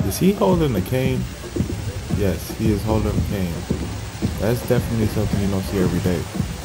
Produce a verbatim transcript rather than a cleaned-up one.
Is he holding a cane? Yes, he is holding a cane. That's definitely something you don't see every day.